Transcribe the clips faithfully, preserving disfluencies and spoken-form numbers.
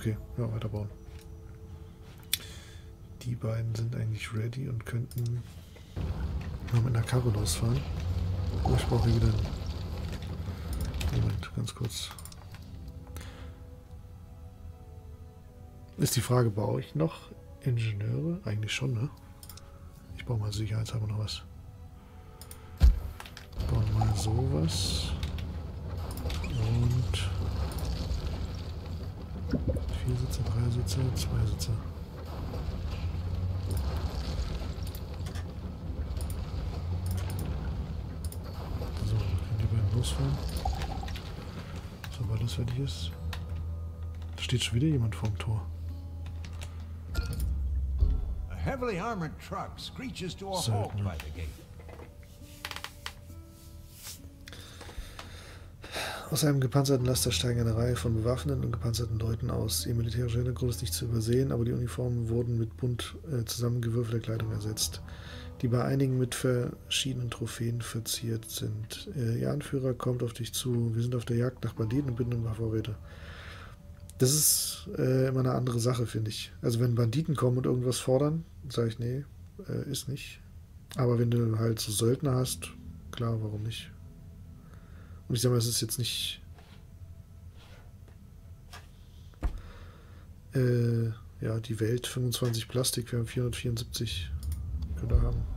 Okay, ja, weiterbauen. Die beiden sind eigentlich ready und könnten noch mit einer Karre losfahren. Oh, ich brauche hier wieder einen... Moment, ganz kurz. Ist die Frage, baue ich noch Ingenieure? Eigentlich schon, ne? Ich baue mal sicherheitshalber noch was. Bauen mal sowas. Und vier Sitze, drei Sitze, zwei Sitze. So, können die beiden losfahren. Sobald das fertig ist. Da steht schon wieder jemand vorm Tor. A heavily armored truck screeches to a halt by the gate. Aus einem gepanzerten Laster steigen eine Reihe von bewaffneten und gepanzerten Leuten aus. Ihr militärischer Hintergrund ist nicht zu übersehen, aber die Uniformen wurden mit bunt äh, zusammengewürfelter Kleidung ersetzt, die bei einigen mit verschiedenen Trophäen verziert sind. Äh, Ihr Anführer kommt auf dich zu. Wir sind auf der Jagd nach Banditen und bitten um Vorräte. Das ist äh, immer eine andere Sache, finde ich. Also wenn Banditen kommen und irgendwas fordern, sage ich, nee, äh, ist nicht. Aber wenn du halt so Söldner hast, klar, warum nicht? Und ich sage mal, es ist jetzt nicht äh, ja, die Welt, fünfundzwanzig Plastik, wir haben vierhundertvierundsiebzig, können wir haben.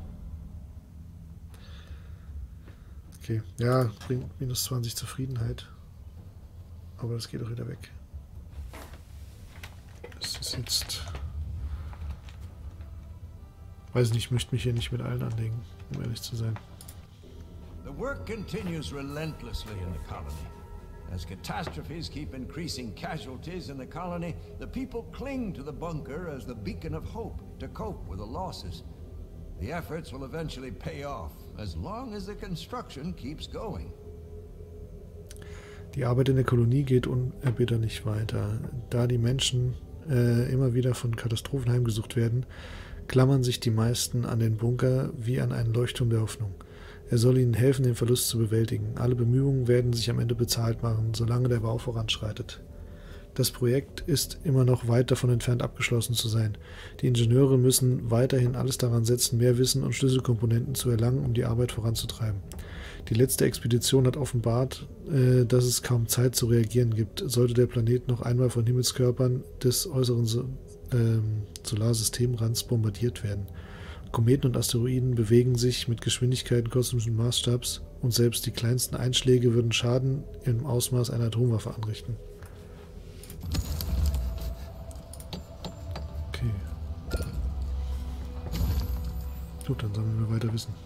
Okay, ja, bringt minus zwanzig Zufriedenheit. Aber das geht auch wieder weg. Das ist jetzt... Weiß nicht, ich möchte mich hier nicht mit allen anlegen, um ehrlich zu sein. The work continues relentlessly in the colony. As catastrophes keep increasing casualties in the colony, the people cling to the bunker as the beacon of hope to cope with the losses. The efforts will eventually pay off, as long as the construction keeps going. Die Arbeit in der Kolonie geht unerbitterlich weiter. Da die Menschen äh, immer wieder von Katastrophen heimgesucht werden, klammern sich die meisten an den Bunker wie an einen Leuchtturm der Hoffnung. Er soll ihnen helfen, den Verlust zu bewältigen. Alle Bemühungen werden sich am Ende bezahlt machen, solange der Bau voranschreitet. Das Projekt ist immer noch weit davon entfernt, abgeschlossen zu sein. Die Ingenieure müssen weiterhin alles daran setzen, mehr Wissen und Schlüsselkomponenten zu erlangen, um die Arbeit voranzutreiben. Die letzte Expedition hat offenbart, äh, dass es kaum Zeit zu reagieren gibt, sollte der Planet noch einmal von Himmelskörpern des äußeren so äh, Solarsystemrands bombardiert werden. Kometen und Asteroiden bewegen sich mit Geschwindigkeiten kosmischen Maßstabs und selbst die kleinsten Einschläge würden Schaden im Ausmaß einer Atomwaffe anrichten. Okay. Gut, dann sammeln wir weiter Wissen.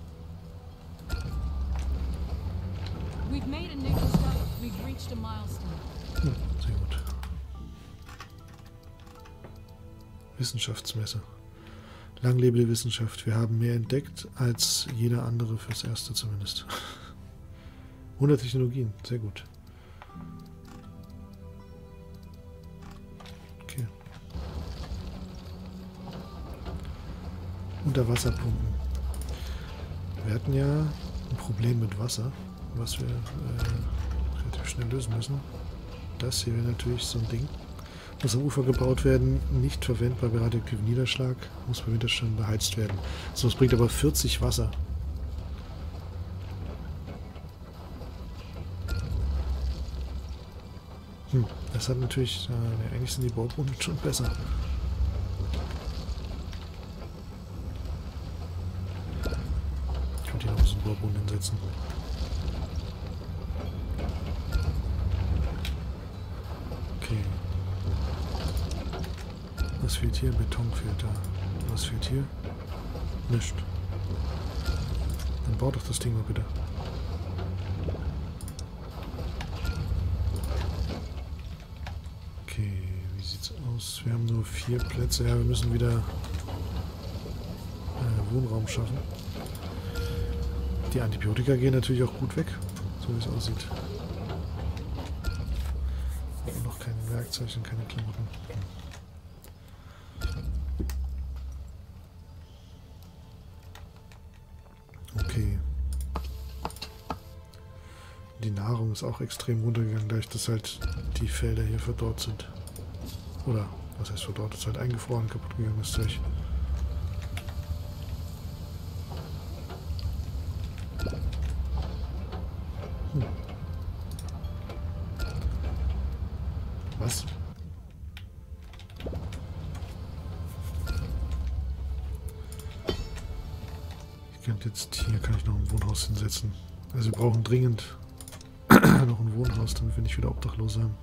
We've made a new discovery. We've reached a milestone. Hm, sehr gut. Wissenschaftsmesse. Lang lebe die Wissenschaft. Wir haben mehr entdeckt als jeder andere, fürs Erste zumindest. hundert Technologien, sehr gut. Okay. Unterwasserpumpen. Wir hatten ja ein Problem mit Wasser, was wir äh, relativ schnell lösen müssen. Das hier wäre natürlich so ein Ding. Muss am Ufer gebaut werden, nicht verwendbar bei radioaktivem Niederschlag, muss bei Winterstein beheizt werden. So, es bringt aber vierzig Wasser. Hm, das hat natürlich, äh, eigentlich sind die Baubrunnen schon besser. Ich könnte hier noch so einen Baubrunnen hinsetzen. Okay. Was fehlt hier? Beton fehlt da. Was fehlt hier? Nichts. Dann baut doch das Ding mal bitte. Okay, wie sieht's aus? Wir haben nur vier Plätze. Ja, wir müssen wieder äh, Wohnraum schaffen. Die Antibiotika gehen natürlich auch gut weg, so wie es aussieht. Und noch kein Werkzeug und keine Klamotten. Okay. Die Nahrung ist auch extrem runtergegangen, dadurch, dass halt die Felder hier verdorrt sind. Oder, was heißt verdorrt, ist halt eingefroren, kaputt gegangenes Zeug. Hm. Was? Ich könnte jetzt, hier kann ich noch ein Wohnhaus hinsetzen. Also wir brauchen dringend noch ein Wohnhaus, damit wir nicht wieder Obdachlose haben.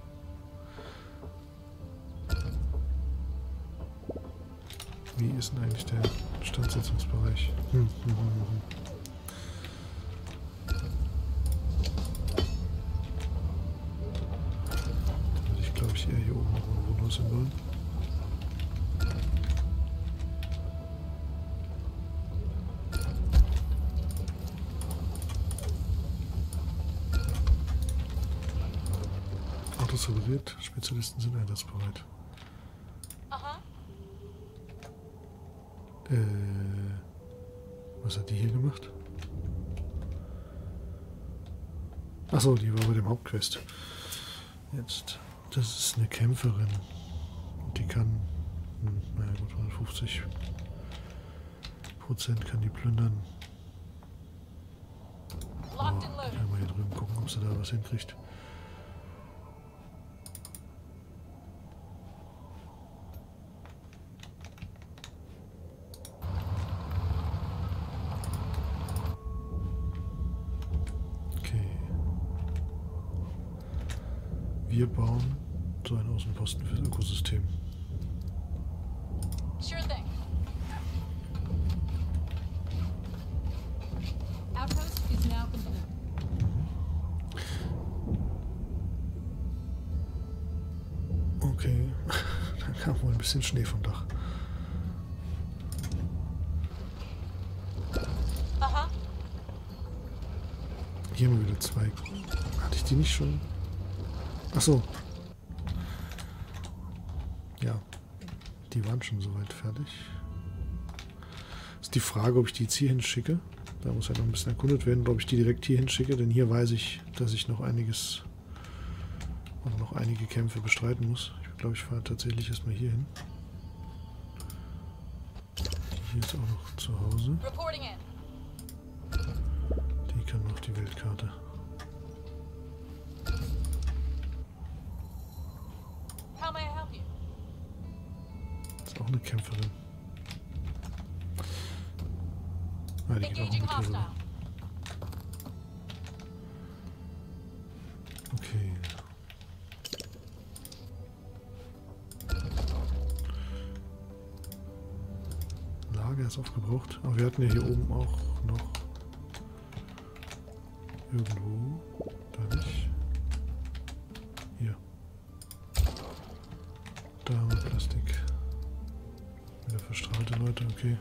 Wie ist denn eigentlich der Standsetzungsbereich? Hm, hm, hm, hm. Da würde ich, glaube ich, eher hier oben noch ein Wohnhaus hinbauen. Autos repariert, Spezialisten sind einsatzbereit. Aha. Äh, was hat die hier gemacht? Achso, die war bei dem Hauptquest. Jetzt, das ist eine Kämpferin. Und die kann, hm, naja gut, hundertfünfzig Prozent kann die plündern. Oh, Locked and loaded. kann mal hier drüben gucken, ob sie da was hinkriegt. Wir bauen so einen Außenposten fürs Ökosystem. Sure thing. Outpost is now complete. Okay, da kam wohl ein bisschen Schnee vom Dach. Aha. Hier haben wir wieder zwei. Hatte ich die nicht schon? Ach so. Ja, die waren schon soweit fertig. Ist die Frage, ob ich die jetzt hier hinschicke. Da muss halt noch ein bisschen erkundet werden, ob ich die direkt hier hinschicke, denn hier weiß ich, dass ich noch einiges, oder noch einige Kämpfe bestreiten muss. Ich glaube, ich fahre tatsächlich erstmal hier hin. Hier ist auch noch zu Hause. Reporting in. Die kann noch die Weltkarte. How may I help you? Ist auch eine Kämpferin. Ah, die geht auch Engaging mit hier hostile. rüber. Okay. Lager ist aufgebraucht. Aber wir hatten ja hier oben auch noch irgendwo. Da nicht. Hier. Da haben wir Plastik. Wieder verstrahlte Leute, okay.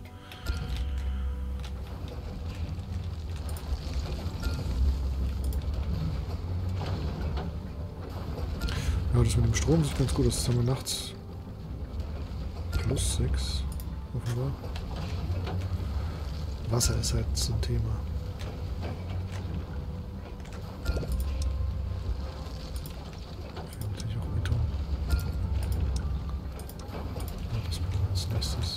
Ja, das mit dem Strom sieht ganz gut aus. Das haben wir nachts plus sechs offenbar. Wasser ist halt so ein Thema. Okay, natürlich auch Beton. Ja, das machen wir als nächstes.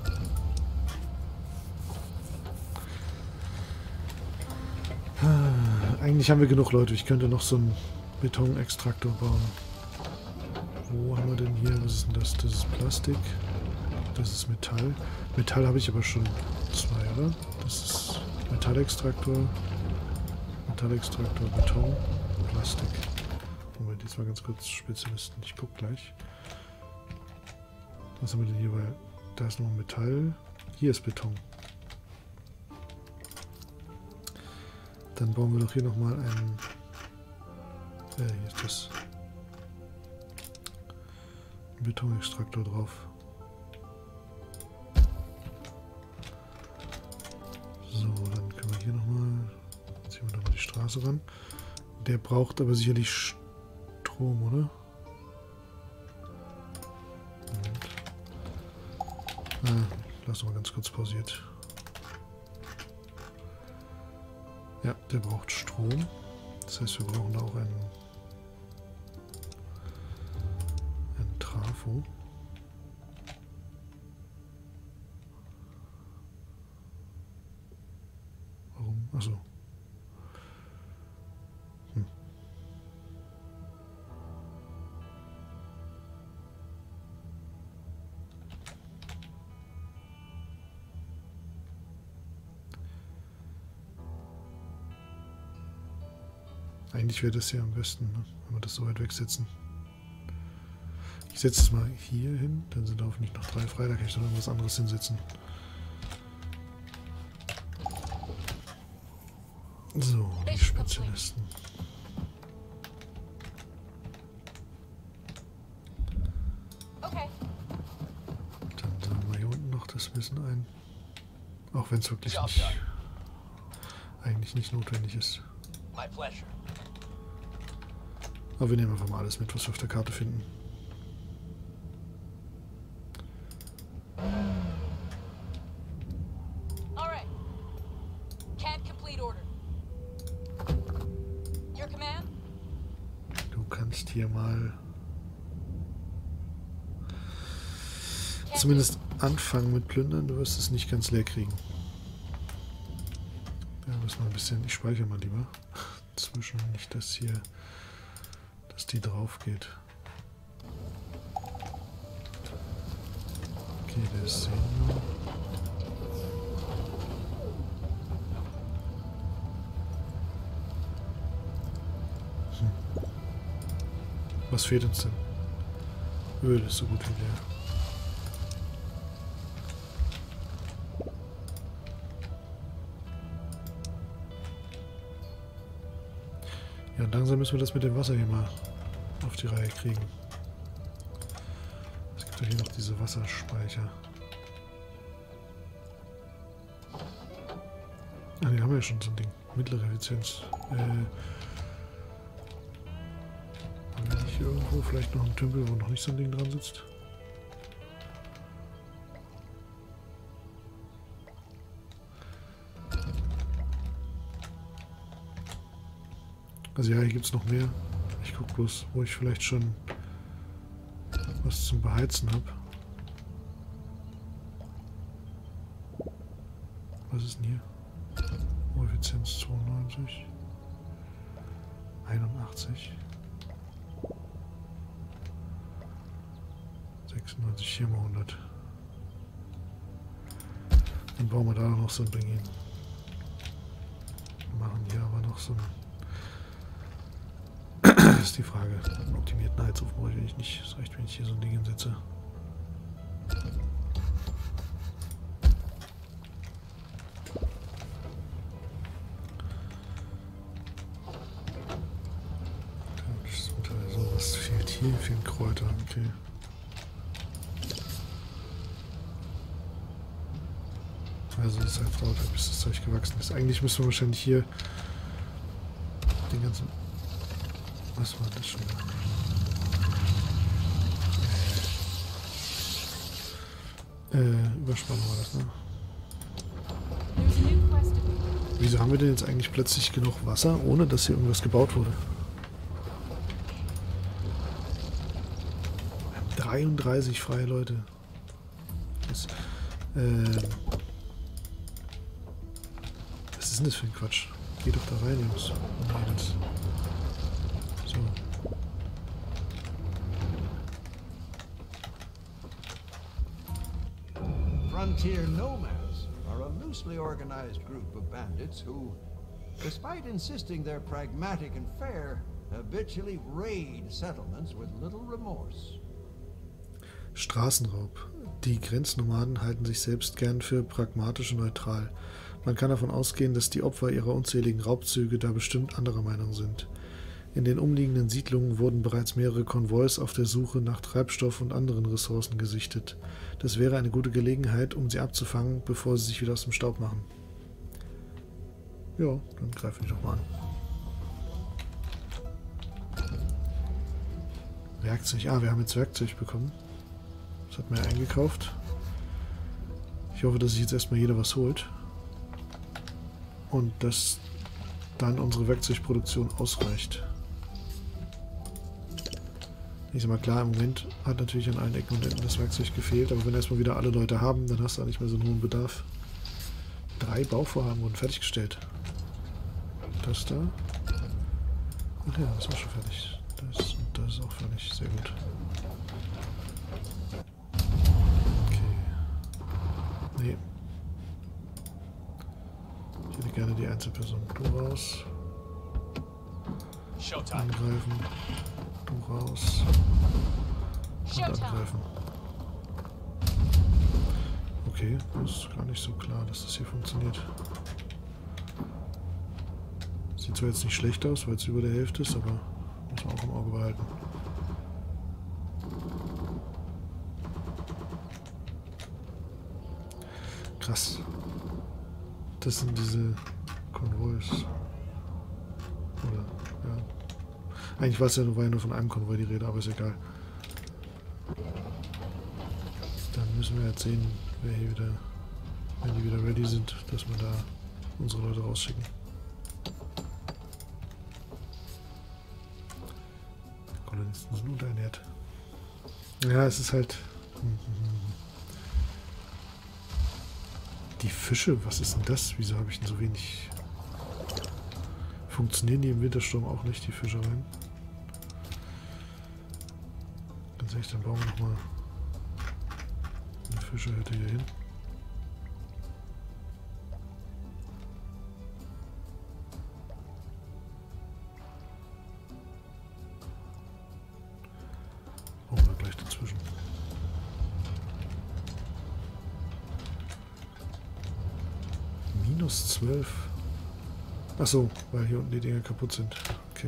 Ah, eigentlich haben wir genug Leute. Ich könnte noch so einen Betonextraktor bauen. Wo haben wir denn hier? Was ist denn das? Das ist Plastik. Das ist Metall. Metall habe ich aber schon zwei, oder? Das ist Metallextraktor. Metallextraktor, Beton, Plastik. Moment, jetzt mal ganz kurz Spezialisten. Ich gucke gleich. Was haben wir denn hier? Weil da ist noch Metall. Hier ist Beton. Dann bauen wir doch hier nochmal einen. Äh, hier ist das. Betonextraktor drauf. So, dann können wir hier nochmal, ziehen wir da mal die Straße ran. Der braucht aber sicherlich Strom, oder? Moment. Ah, lass mal ganz kurz pausiert. Ja, der braucht Strom. Das heißt, wir brauchen da auch einen Trag. Info. Warum? Achso. Hm. Eigentlich wäre das ja am besten, ne? Wenn wir das so weit wegsetzen. Ich setze es mal hier hin, dann sind hoffentlich noch drei frei, da kann ich noch irgendwas anderes hinsetzen. So, die Spezialisten. Okay. Dann sammeln wir hier unten noch das Wissen ein. Auch wenn es wirklich nicht, eigentlich nicht notwendig ist. My pleasure. Aber wir nehmen einfach mal alles mit, was wir auf der Karte finden. All right. Can't complete order. Your command? Du kannst hier mal zumindest anfangen mit Plündern. Du wirst es nicht ganz leer kriegen. Ja, müssen wir ein bisschen. Ich speichere mal lieber. Zwischen nicht, dass hier, dass die drauf geht. Okay, der ist Senior. Hm. Was fehlt uns denn? Öl ist so gut wie leer. Ja, und langsam müssen wir das mit dem Wasser hier mal auf die Reihe kriegen. Es gibt ja hier noch diese Wasserspeicher. Ah, die haben wir ja schon so ein Ding. Mittlere Effizienz. Äh, haben wir nicht hier irgendwo vielleicht noch einen Tümpel, wo noch nicht so ein Ding dran sitzt? Also ja, hier gibt es noch mehr. Ich gucke bloß, wo ich vielleicht schon was zum Beheizen habe. Was ist denn hier? Oh, Effizienz zweiundneunzig. einundachtzig. sechsundneunzig, hier mal hundert. Dann bauen wir da noch so ein Ding hin. Wir machen hier aber noch so ein... Das ist die Frage. Einen optimierten Heizofen brauche ich eigentlich nicht. Es reicht, wenn ich hier so ein Ding hinsetze. So, was fehlt hier? Fehlen Kräuter. Okay. Also das halt dauert, bis das Zeug gewachsen ist. Eigentlich müssen wir wahrscheinlich hier den ganzen... Was war das schon? Äh, Überspannung war das, ne? Wieso haben wir denn jetzt eigentlich plötzlich genug Wasser, ohne dass hier irgendwas gebaut wurde? Wir haben dreiunddreißig freie Leute. Das, äh, was ist denn das für ein Quatsch? Geh doch da rein, Jungs. Nee, das, so. Frontier nomads are a loosely organized group of bandits who, despite insisting they're pragmatic and fair, habitually raid settlements with little remorse. Straßenraub. Die Grenznomaden halten sich selbst gern für pragmatisch und neutral. Man kann davon ausgehen, dass die Opfer ihrer unzähligen Raubzüge da bestimmt anderer Meinung sind. In den umliegenden Siedlungen wurden bereits mehrere Konvois auf der Suche nach Treibstoff und anderen Ressourcen gesichtet. Das wäre eine gute Gelegenheit, um sie abzufangen, bevor sie sich wieder aus dem Staub machen. Ja, dann greifen wir doch mal an. Werkzeug. Ah, wir haben jetzt Werkzeug bekommen. Das hat man ja eingekauft. Ich hoffe, dass sich jetzt erstmal jeder was holt. Und dass dann unsere Werkzeugproduktion ausreicht. Ich sag mal, klar, im Moment hat natürlich an allen Ecken und Enden das Werkzeug gefehlt, aber wenn erstmal wieder alle Leute haben, dann hast du auch nicht mehr so einen hohen Bedarf. Drei Bauvorhaben wurden fertiggestellt. Das da. Ach ja, das ist auch schon fertig. Das und das ist auch fertig. Sehr gut. Okay. Nee. Ich hätte gerne die Einzelperson. Du raus. Angreifen. Du raus. Und angreifen. Okay, das ist gar nicht so klar, dass das hier funktioniert. Sieht zwar jetzt nicht schlecht aus, weil es über der Hälfte ist, aber muss man auch im Auge behalten. Krass. Das sind diese Konvois. Oder, ja. Eigentlich war es ja nur, war ja nur von einem Konvoi die Rede, aber ist egal. Dann müssen wir jetzt sehen, wer hier wieder, wenn die wieder ready sind, dass wir da unsere Leute rausschicken. Kolonisten sind unterernährt. Ja, es ist halt... Die Fische, was ist denn das? Wieso habe ich denn so wenig... Funktionieren die im Wintersturm auch nicht, die Fischereien? Ganz ehrlich, dann bauen wir nochmal eine Fischerhütte hier hin. Bauen wir gleich dazwischen. Minus zwölf. Achso, weil hier unten die Dinger kaputt sind. Okay.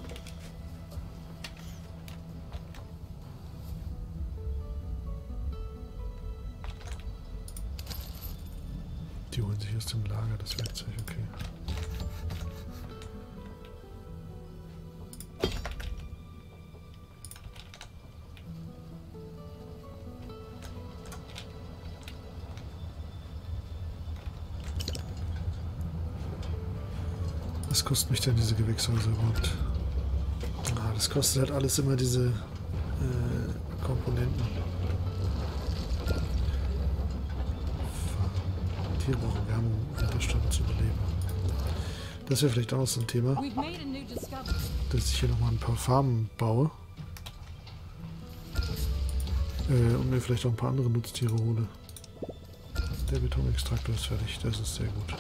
Die holen sich aus dem Lager das Werkzeug, okay. Was kostet mich denn diese Gewächshäuser überhaupt? Ah, das kostet halt alles immer diese äh, Komponenten. Tiere brauchen Wärme, um Winterstunden zu überleben. Das wäre vielleicht auch noch so ein Thema, dass ich hier nochmal ein paar Farmen baue. Äh, und mir vielleicht auch ein paar andere Nutztiere hole. Der Betonextraktor ist fertig, das ist sehr gut.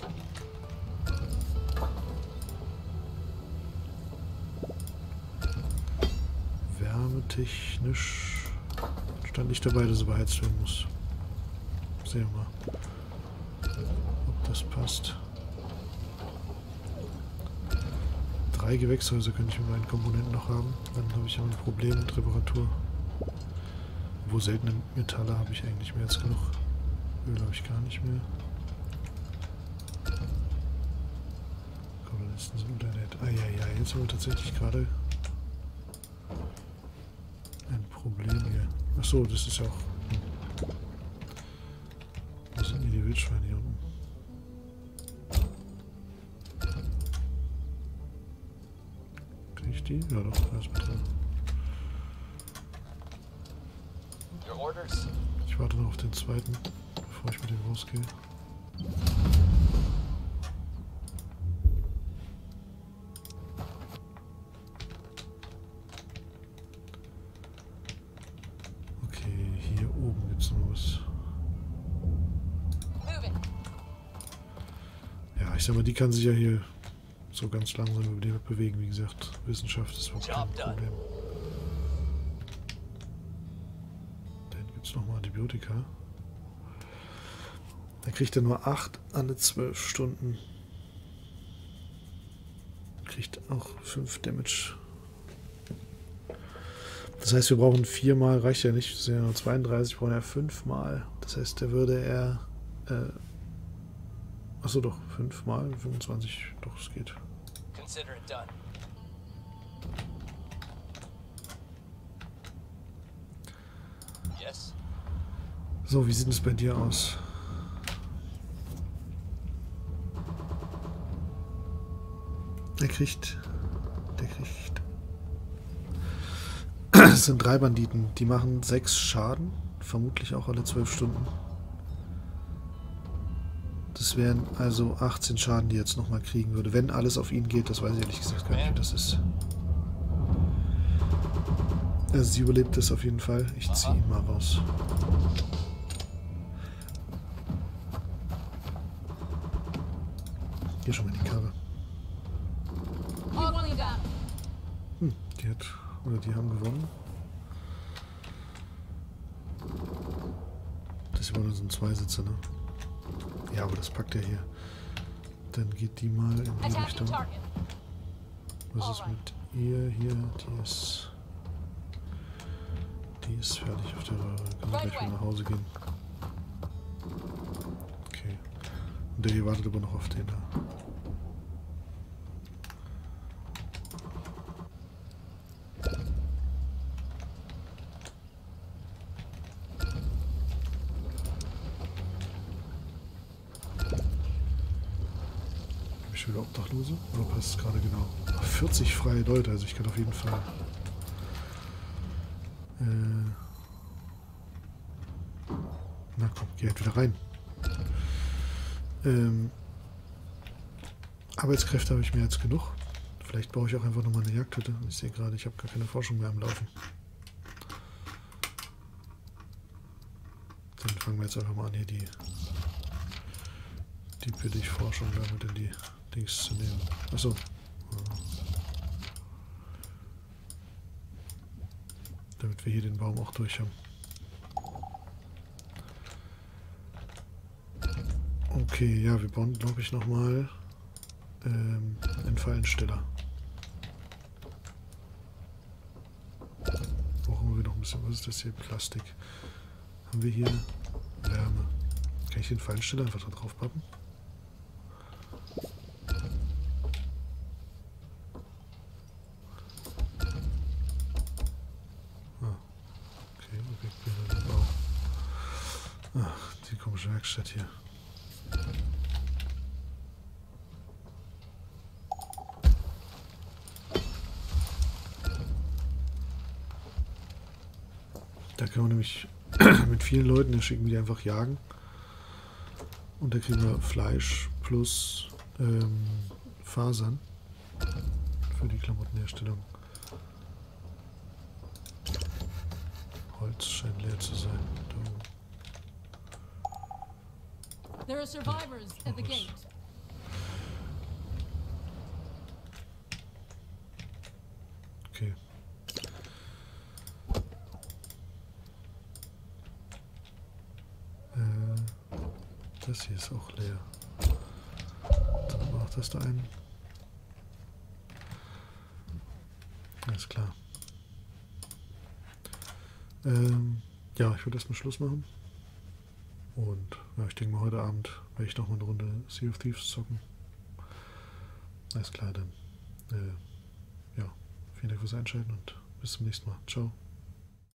Technisch stand nicht dabei, dass er beheizt werden muss. Sehen wir mal, ob das passt. Drei Gewächshäuser könnte ich mit meinen Komponenten noch haben. Dann habe ich aber ein Problem mit Reparatur. Wo seltene Metalle habe ich eigentlich mehr als genug. Öl habe ich gar nicht mehr. Kolonisten sind Internet. Ah ja, ja, jetzt haben wir tatsächlich gerade ein Problem hier. Achso, das ist ja auch... Hm. Wo sind denn die Wildschweine hier unten? Krieg ich die? Ja doch, da ist mit drin. Ich warte noch auf den zweiten, bevor ich mit dem rausgehe. Ich sag mal, die kann sich ja hier so ganz langsam über die bewegen, wie gesagt. Wissenschaft ist überhaupt kein Problem. Dann gibt es nochmal Antibiotika. Da kriegt er nur acht alle zwölf Stunden. Kriegt auch fünf Damage. Das heißt, wir brauchen viermal, reicht ja nicht, das sind ja nur zweiunddreißig, brauchen ja fünfmal. Das heißt, der würde er... Äh, Achso, doch, fünfmal, fünfundzwanzig, doch, es geht. Yes. So, wie sieht es bei dir aus? Der kriegt, der kriegt Es sind drei Banditen, die machen sechs Schaden, vermutlich auch alle zwölf Stunden. Das wären also achtzehn Schaden, die jetzt nochmal kriegen würde. Wenn alles auf ihn geht, das weiß ich ehrlich gesagt gar nicht, wie das ist. Also sie überlebt es auf jeden Fall. Ich ziehe ihn mal raus. Hier schon mal die Karre. Hm, die hat, oder die haben gewonnen. Das war nur so ein Zweisitzer, ne? Ja, aber das packt er hier. Dann geht die mal in die Richtung. Was ist mit ihr hier? Die ist... Die ist fertig auf der Röhre. Kann gleich wieder nach Hause gehen. Okay. Und der hier wartet aber noch auf den da. Wieder Obdachlose? Oder passt es gerade genau? vierzig freie Leute, also ich kann auf jeden Fall. Äh Na komm, geh halt wieder rein. Ähm Arbeitskräfte habe ich mehr als genug. Vielleicht baue ich auch einfach nochmal eine Jagdhütte. Ich sehe gerade, ich habe gar keine Forschung mehr am Laufen. Dann fangen wir jetzt einfach mal an, hier die die Billigforschung damit in die Dings zu nehmen. Achso. Damit wir hier den Baum auch durch haben. Okay, ja, wir bauen, glaube ich, nochmal ähm, einen Fallensteller. Brauchen wir noch ein bisschen. Was ist das hier? Plastik. Haben wir hier Wärme. Kann ich den Fallensteller einfach da drauf pappen? Ach, die komische Werkstatt hier. Da kann man nämlich mit vielen Leuten, da schicken wir die einfach jagen. Und da kriegen wir Fleisch plus ähm, Fasern für die Klamottenherstellung. Holz scheint leer zu sein. Da. There are survivors at the gate. Okay. Äh, das hier ist auch leer. Dann macht das da ein. Alles klar. Ähm, ja, ich würde erstmal Schluss machen. Und ja, ich denke mal, heute Abend werde ich noch mal eine Runde Sea of Thieves zocken. Alles klar, dann. Äh, ja, vielen Dank fürs Einschalten und bis zum nächsten Mal. Ciao.